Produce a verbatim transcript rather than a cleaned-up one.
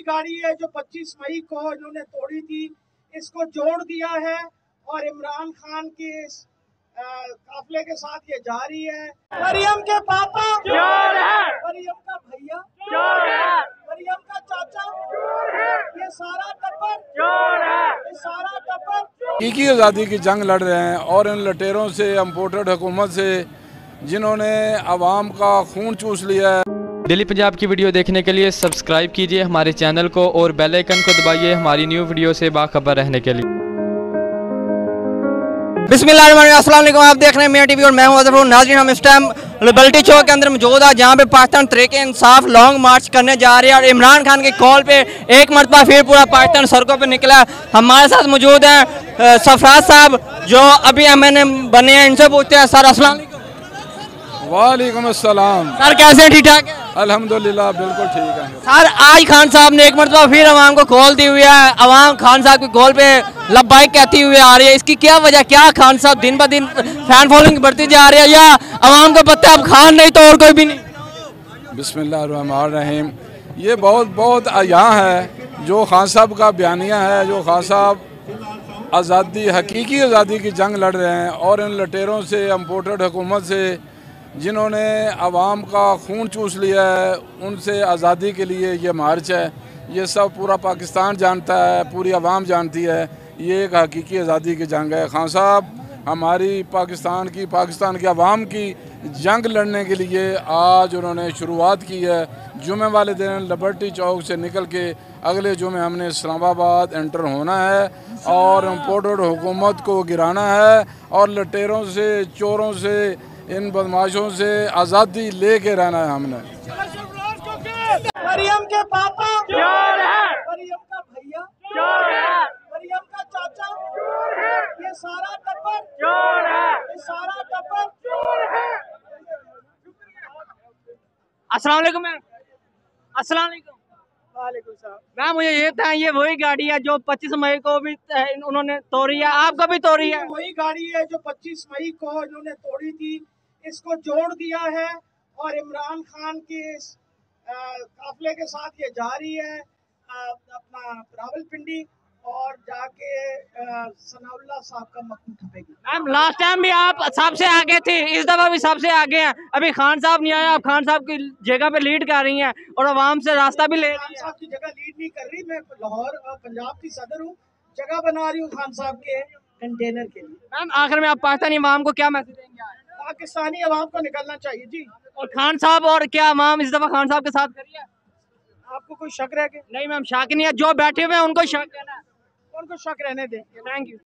गाड़ी है जो पच्चीस मई को इन्होंने तोड़ी थी, इसको जोड़ दिया है और इमरान खान के इस काफिले के साथ ये जा रही है। मरियम के पापा चोर है, मरियम का भैया चोर है, मरियम का चाचा चोर है, ये सारा टब्बर चोर है, ये सारा टब्बर हकीकी आज़ादी की जंग लड़ रहे हैं और इन लटेरों से, इम्पोर्टेड हुकूमत से, जिन्होंने आवाम का खून चूस लिया है। डेली पंजाब की वीडियो देखने के लिए सब्सक्राइब कीजिए हमारे चैनल को और बेल आइकन को दबाइए हमारी न्यू वीडियो से बाखबर रहने के लिए। बिस्मिल्लाहिर्रहमानिर्रहीम, अस्सलाम वालेकुम। आप देख रहे हैं मेरा टीवी और मैं हूं अजहर। नाज़रीन, हम इस टाइम लिबर्टी चौक के अंदर मौजूद है जहां पे पाकिस्तान तहरीके इंसाफ लॉन्ग मार्च करने जा रही है और इमरान खान के कॉल पे एक मरतबा फिर पूरा पाकिस्तान सड़कों पे निकला। हमारे साथ मौजूद हैं सरफराज साहब जो अभी एम एन ए बने हैं, इनसे पूछते हैं। सर अस्सलाम वालेकुम। वालेकुम अस्सलाम। सर कैसे हैं? ठीक ठाक है? अल्हम्दुलिल्लाह बिल्कुल ठीक है। सर आज खान साहब ने एक मरतबा फिर अवाम को कॉल दी हुई है, अवाम खान साहब की कॉल पे लब्बाइक कहती हुई आ रही है। इसकी क्या वजह, क्या खान साहब दिन ब दिन फैन फॉलोइंग बढ़ती जा रही है या अवाम को पता है अब खान नहीं तो और कोई भी नहीं? बिस्मिल्लाहिर्रहमानिर्रहीम, ये बहुत बहुत यहाँ है जो खान साहब का बयानिया है, जो खान साहब आज़ादी, हकीकी आज़ादी की जंग लड़ रहे हैं और इन लटेरों से, इम्पोर्टेड हुकूमत से, जिन्होंने आवाम का खून चूस लिया है, उनसे आज़ादी के लिए ये मार्च है। ये सब पूरा पाकिस्तान जानता है, पूरी आवाम जानती है, ये एक हकीकी आज़ादी की जंग है। खान साहब हमारी पाकिस्तान की, पाकिस्तान की आवाम की जंग लड़ने के लिए आज उन्होंने शुरुआत की है। जुमे वाले दिन लिबर्टी चौक से निकल के अगले जुमे हमने इस्लामाबाद एंटर होना है और इम्पोर्टेड हुकूमत को गिराना है और लटेरों से, चोरों से, इन बदमाशों से आज़ादी लेके रहना है हमने। मरियम के पापा चोर है, मरियम का भैया चोर है, मरियम का चाचा चोर है, ये सारा टब्बर चोर है, ये सारा टब्बर चोर है। अस्सलाम वालेकुम मैम। अस्सलाम वालेकुम। वालेकुम सलाम। मैम मुझे ये था, ये वही गाड़ी है जो पच्चीस मई को भी उन्होंने तोड़ी है, आपको भी तोड़ी है? वही गाड़ी है जो पच्चीस मई को इन्होंने तोड़ी थी, इसको जोड़ दिया है और इमरान खान के इस काफिले के साथ ये जा रही है आ, अपना रावलपिंडी और जाके सनाउल्लाह साहब का मकू ठपेगी। मैम लास्ट टाइम भी आप सबसे आगे थे, इस दफा भी सबसे आगे हैं। अभी खान साहब नहीं आया, आप खान साहब की जगह पे लीड कर रही हैं और आवाम से रास्ता भी ले रही खान हैं। साहब की जगह लीड नहीं कर रही, मैं लाहौर पंजाब की सदर हूँ, जगह बना रही हूँ खान साहब के कंटेनर के लिए। मैम आखिर में आप पाकिस्तानी आवाम को क्या मैसेज देंगे? पाकिस्तानी आवाम को निकलना चाहिए जी। और खान साहब, और क्या आवाम इस दफा खान साहब के साथ करिए? आपको कोई शक रह गया? नहीं मैम, शक नहीं है, जो बैठे हुए हैं उनको शक है ना, उनको शक रहने दें। Thank you.